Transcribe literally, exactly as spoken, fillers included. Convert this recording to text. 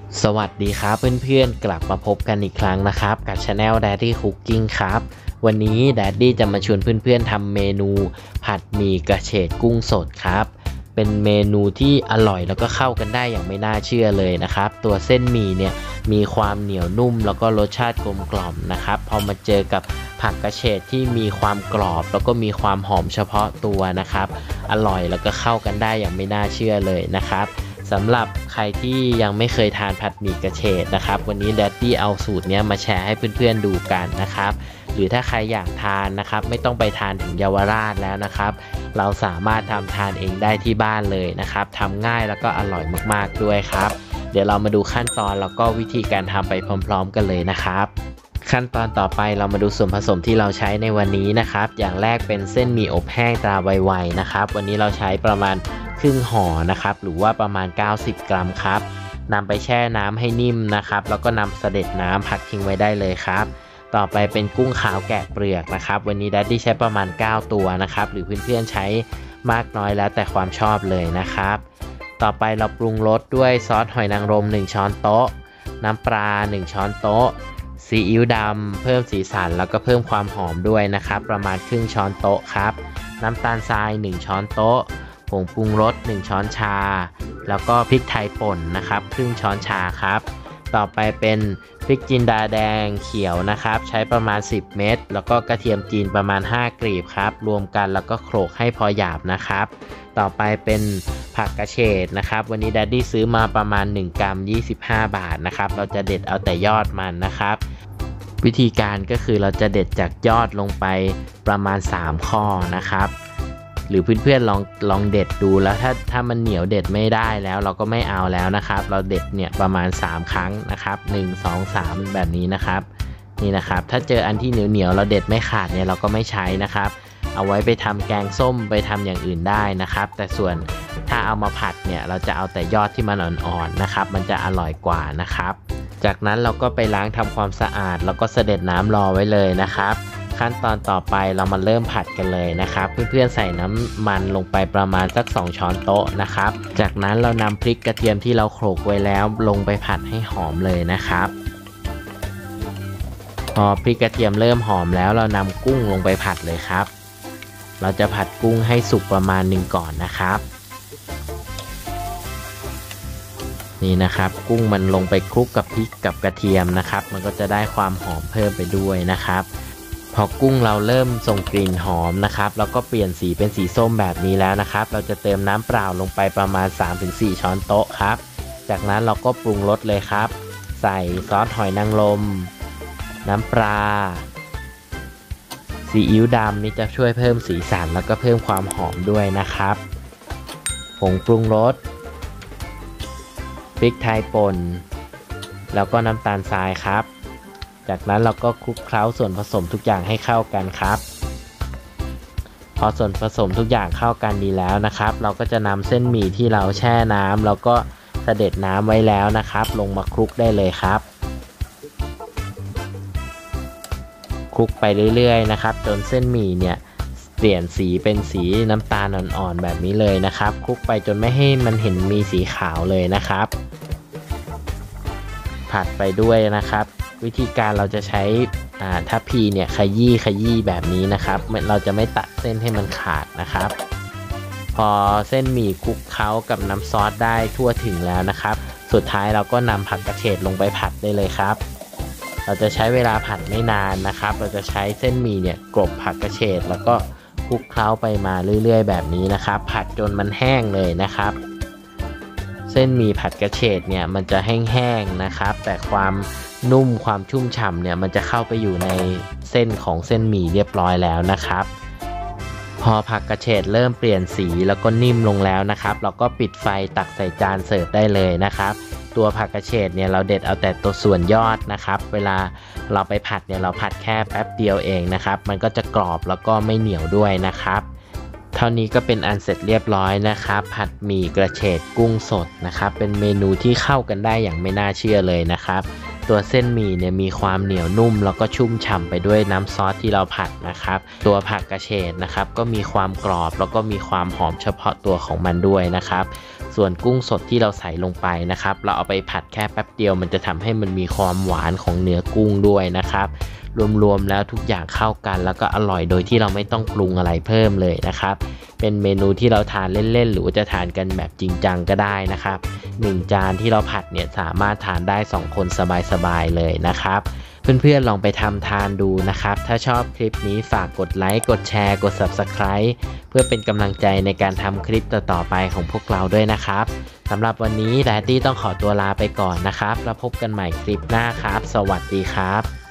สวัสดีครับเพื่อนๆกลับมาพบกันอีกครั้งนะครับกับ Channel Daddy Cooking ครับวันนี้ Daddy จะมาชวนเพื่อนๆทำเมนูผัดหมี่กระเฉดกุ้งสดครับเป็นเมนูที่อร่อยแล้วก็เข้ากันได้อย่างไม่น่าเชื่อเลยนะครับตัวเส้นหมี่เนี่ยมีความเหนียวนุ่มแล้วก็รสชาติกลมกล่อมนะครับพอมาเจอกับผักกระเฉดที่มีความกรอบแล้วก็มีความหอมเฉพาะตัวนะครับอร่อยแล้วก็เข้ากันได้อย่างไม่น่าเชื่อเลยนะครับสำหรับใครที่ยังไม่เคยทานผัดหมี่กระเฉดนะครับวันนี้ Daddy เอาสูตรนี้มาแชร์ให้เพื่อนๆดูกันนะครับหรือถ้าใครอยากทานนะครับไม่ต้องไปทานถึงเยาวราชแล้วนะครับเราสามารถทำทานเองได้ที่บ้านเลยนะครับทำง่ายแล้วก็อร่อยมากๆด้วยครับเดี๋ยวเรามาดูขั้นตอนแล้วก็วิธีการทำไปพร้อมๆกันเลยนะครับขั้นตอนต่อไปเรามาดูส่วนผสมที่เราใช้ในวันนี้นะครับอย่างแรกเป็นเส้นหมี่อบแห้งตราไวๆนะครับวันนี้เราใช้ประมาณครึ่งห่อนะครับหรือว่าประมาณเก้าสิบกรัมครับนำไปแช่น้ำให้นิ่มนะครับแล้วก็นำเสด็จน้ำพักทิ้งไว้ได้เลยครับต่อไปเป็นกุ้งขาวแกะเปลือกนะครับวันนี้ Daddy ใช้ประมาณเก้าตัวนะครับหรือเพื่อนๆใช้มากน้อยแล้วแต่ความชอบเลยนะครับต่อไปเราปรุงรสด้วยซอสหอยนางรมหนึ่งช้อนโต๊ะน้ำปลาหนึ่งช้อนโต๊ะซีอิ๊วดำเพิ่มสีสันแล้วก็เพิ่มความหอมด้วยนะครับประมาณครึ่งช้อนโต๊ะครับน้ำตาลทรายหนึ่งช้อนโต๊ะผงปรุงรสหนึ่งช้อนชาแล้วก็พริกไทยป่นนะครับครึ่งช้อนชาครับต่อไปเป็นพริกจินดาแดงเขียวนะครับใช้ประมาณสิบเม็ดแล้วก็กระเทียมจีนประมาณห้ากลีบครับรวมกันแล้วก็โขลกให้พอหยาบนะครับต่อไปเป็นผักกระเฉดนะครับวันนี้ Daddy ซื้อมาประมาณหนึ่งกรัมยี่สิบห้าบาทนะครับเราจะเด็ดเอาแต่ยอดมันนะครับวิธีการก็คือเราจะเด็ดจากยอดลงไปประมาณสามข้อนะครับหรือเพื่อนๆลองลองเด็ดดูแล้วถ้าถ้ามันเหนียวเด็ดไม่ได้แล้วเราก็ไม่เอาแล้วนะครับเราเด็ดเนี่ยประมาณสามครั้งนะครับหนึ่ง สอง สามแบบนี้นะครับนี่นะครับถ้าเจออันที่เหนียวเหนียวเราเด็ดไม่ขาดเนี่ยเราก็ไม่ใช้นะครับเอาไว้ไปทำแกงส้มไปทำอย่างอื่นได้นะครับแต่ส่วนถ้าเอามาผัดเนี่ยเราจะเอาแต่ยอดที่มันอ่อนๆนะครับมันจะอร่อยกว่านะครับจากนั้นเราก็ไปล้างทำความสะอาดแล้วก็เสด็จน้ำรอไว้เลยนะครับขั้นตอนต่อไปเรามาเริ่มผัดกันเลยนะครับเพื่อนๆใส่น้ำมันลงไปประมาณสักสองช้อนโต๊ะนะครับจากนั้นเรานำพริกกระเทียมที่เราโขลกไว้แล้วลงไปผัดให้หอมเลยนะครับพอพริกกระเทียมเริ่มหอมแล้วเรานำกุ้งลงไปผัดเลยครับเราจะผัดกุ้งให้สุกประมาณหนึ่งก่อนนะครับนี่นะครับกุ้งมันลงไปคลุกกับพริกกับกระเทียมนะครับมันก็จะได้ความหอมเพิ่มไปด้วยนะครับพอกุ้งเราเริ่มส่งกลิ่นหอมนะครับแล้วก็เปลี่ยนสีเป็นสีส้มแบบนี้แล้วนะครับเราจะเติมน้ำเปล่าลงไปประมาณ สามถึงสี่ ช้อนโต๊ะครับจากนั้นเราก็ปรุงรสเลยครับใส่ซอสหอยนางรมน้ำปลาซีอิ๊วดำนี่จะช่วยเพิ่มสีสันแล้วก็เพิ่มความหอมด้วยนะครับผงปรุงรสพริกไทยป่นแล้วก็น้ำตาลทรายครับจากนั้นเราก็คลุกเคล้าส่วนผสมทุกอย่างให้เข้ากันครับพอส่วนผสมทุกอย่างเข้ากันดีแล้วนะครับเราก็จะนำเส้นหมี่ที่เราแช่น้ำแล้วก็เสด็จน้ำไว้แล้วนะครับลงมาคลุกได้เลยครับคลุกไปเรื่อยๆนะครับจนเส้นหมี่เนี่ยเปลี่ยนสีเป็นสีน้ำตาลอ่อนๆแบบนี้เลยนะครับคลุกไปจนไม่ให้มันเห็นมีสีขาวเลยนะครับผัดไปด้วยนะครับวิธีการเราจะใช้ทัพพีเนี่ยขยี้ขยี้แบบนี้นะครับเราจะไม่ตัดเส้นให้มันขาดนะครับพอเส้นหมี่คลุกเคล้ากับน้ำซอสได้ทั่วถึงแล้วนะครับสุดท้ายเราก็นำผักกระเฉดลงไปผัดได้เลยครับเราจะใช้เวลาผัดไม่นานนะครับเราจะใช้เส้นหมี่เนี่ยกลบผักกระเฉดแล้วก็คลุกเคล้าไปมาเรื่อยๆแบบนี้นะครับผัดจนมันแห้งเลยนะครับเส้นหมี่ผัดกระเฉดเนี่ยมันจะแห้งๆนะครับแต่ความนุ่มความชุ่มฉ่ำเนี่ยมันจะเข้าไปอยู่ในเส้นของเส้นหมี่เรียบร้อยแล้วนะครับพอผักกระเฉดเริ่มเปลี่ยนสีแล้วก็นิ่มลงแล้วนะครับเราก็ปิดไฟตักใส่จานเสิร์ฟได้เลยนะครับตัวผักกระเฉดเนี่ยเราเด็ดเอาแต่ตัวส่วนยอดนะครับเวลาเราไปผัดเนี่ยเราผัดแค่แป๊บเดียวเองนะครับมันก็จะกรอบแล้วก็ไม่เหนียวด้วยนะครับเท่านี้ก็เป็นอันเสร็จเรียบร้อยนะครับผัดหมี่กระเฉดกุ้งสดนะครับเป็นเมนูที่เข้ากันได้อย่างไม่น่าเชื่อเลยนะครับตัวเส้นหมี่เนี่ยมีความเหนียวนุ่มแล้วก็ชุ่มฉ่ำไปด้วยน้ำซอสที่เราผัดนะครับตัวผักกระเฉดนะครับก็มีความกรอบแล้วก็มีความหอมเฉพาะตัวของมันด้วยนะครับส่วนกุ้งสดที่เราใส่ลงไปนะครับเราเอาไปผัดแค่แป๊บเดียวมันจะทำให้มันมีความหวานของเนื้อกุ้งด้วยนะครับรวมๆแล้วทุกอย่างเข้ากันแล้วก็อร่อยโดยที่เราไม่ต้องปรุงอะไรเพิ่มเลยนะครับเป็นเมนูที่เราทานเล่นๆหรือว่าจะทานกันแบบจริงจังก็ได้นะครับหนึ่งจานที่เราผัดเนี่ยสามารถทานได้สองคนสบายๆเลยนะครับเพื่อนๆลองไปทำทานดูนะครับถ้าชอบคลิปนี้ฝากกดไลค์กดแชร์กด ซับสไครบ์ เพื่อเป็นกำลังใจในการทำคลิปต่อๆไปของพวกเราด้วยนะครับสำหรับวันนี้แดดดี้ต้องขอตัวลาไปก่อนนะครับแล้วพบกันใหม่คลิปหน้าครับสวัสดีครับ